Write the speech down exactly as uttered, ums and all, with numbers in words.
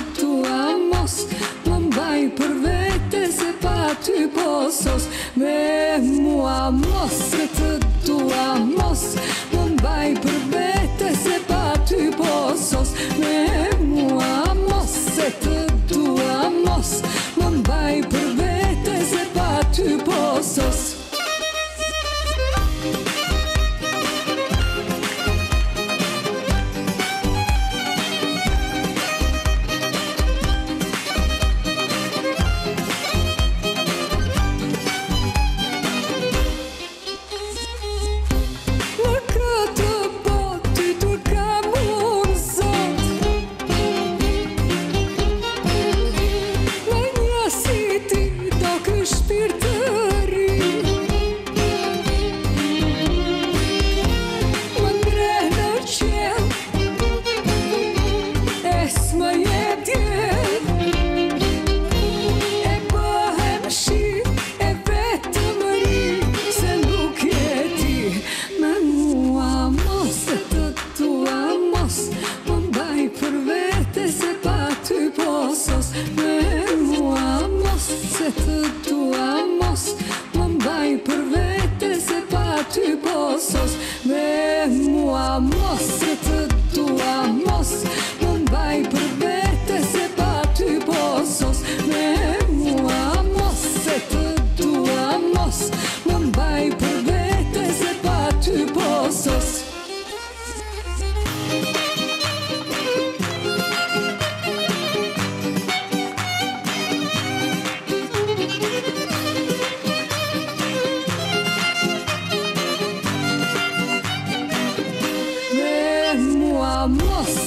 tua mos, më mbaj për vete se pa ty po sos. Me mua mos, se të tua mos, më mbaj për vete se pa ty po sos. Me mua mos, se të tua mos, më mbaj për vete se pa ty po sos. Me mua mos, se të tua mos, më mbaj për vete se pa ty po sos. Me mua mos, se të tua mos, më mbaj për vete se pa ty po sos. Mos